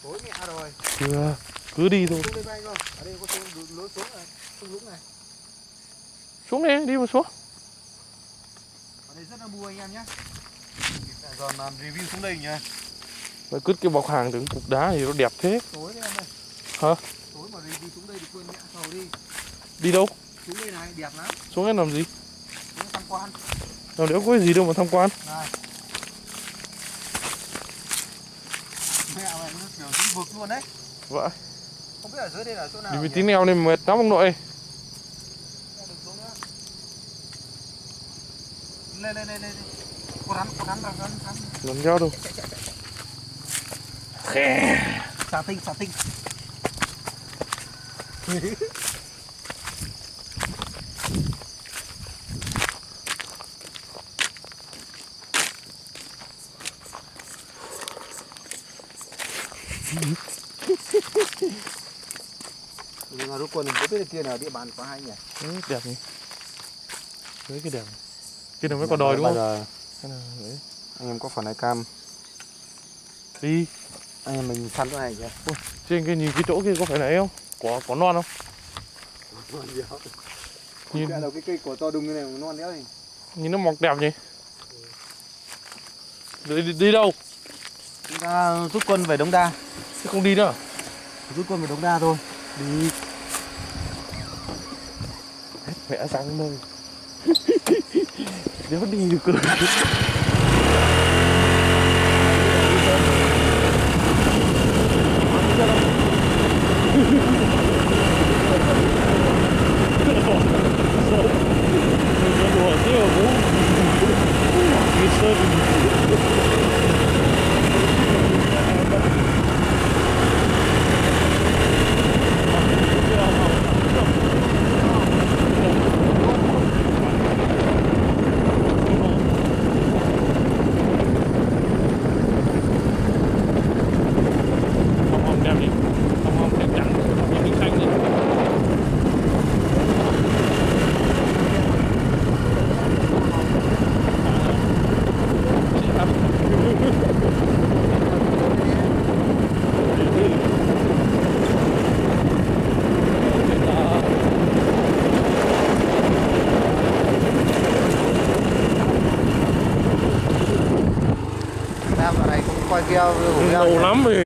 Tối mẹ rồi. Chưa, cứ đi thôi. Xuống đây bay cơ. Ở đây có lối xuống này, xuống lũng này. Xuống đi, đi mà xuống. Ở đây rất là mua anh em nhé. Giờ làm review xuống đây nhá. Mà cứt cái bọc hàng từng cục đá thì nó đẹp thế. Tối đấy em ơi. Hả? Tối mà review xuống đây thì quên mẹ sầu đi. Đi đâu? Xuống đây này, đẹp lắm. Xuống đây làm gì? Xuống tham quan. Nào nếu có cái gì đâu mà tham quan. Này. Mẹ này nó kiểu dưới vực luôn đấy. Vậy. Không biết ở dưới đây là chỗ nào. Đi với tí neo nên mệt lắm ông nội. Lên. Có rắn. Làm sao đâu. Khè. Xà tinh. Nhưng mà rút quân không biết kia là địa bàn có hay nhỉ? Đẹp nhỉ. Đấy cái đẹp. Cái này mới còn đòi đúng không? Giờ Cái này đấy. anh em có phần này cam. Đi. Anh em mình săn chỗ này kìa. Ôi, trên cái nhìn cái chỗ kia có phải này không? Có non không? Non đéo. Nhìn Đầu cái cây cổ to đùng như này non đéo gì. nhìn nó mọc đẹp nhỉ. Đi đâu? Chúng ta rút quân về Đống Đa. Thế không đi nữa à? Rút quân về Đống Đa thôi. Đi. Mẹ sang nơi. Đéo đi được cơ. Em ở này cũng coi keo Ngầu lắm rồi.